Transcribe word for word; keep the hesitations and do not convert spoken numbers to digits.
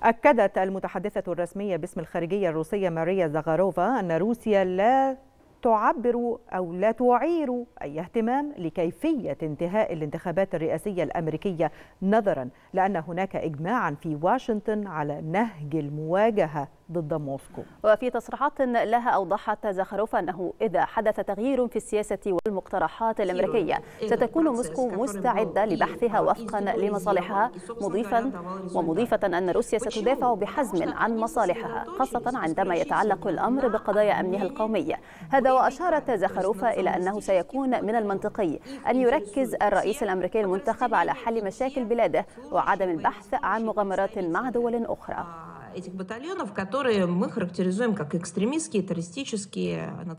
أكدت المتحدثة الرسمية باسم الخارجية الروسية ماريا زغاروفا أن روسيا لا تعبر أو لا تعير أي اهتمام لكيفية انتهاء الانتخابات الرئاسية الأمريكية، نظرا لأن هناك إجماعا في واشنطن على نهج المواجهة ضد موسكو. وفي تصريحات لها أوضحت زخاروفا أنه إذا حدث تغيير في السياسة والمقترحات الأمريكية ستكون موسكو مستعدة لبحثها وفقا لمصالحها، مضيفا ومضيفة أن روسيا ستدافع بحزم عن مصالحها، خاصة عندما يتعلق الأمر بقضايا أمنها القومي. هذا وأشارت زخاروفا إلى أنه سيكون من المنطقي أن يركز الرئيس الأمريكي المنتخب على حل مشاكل بلاده وعدم البحث عن مغامرات مع دول أخرى. этих батальонов, которые мы характеризуем как экстремистские, террористические,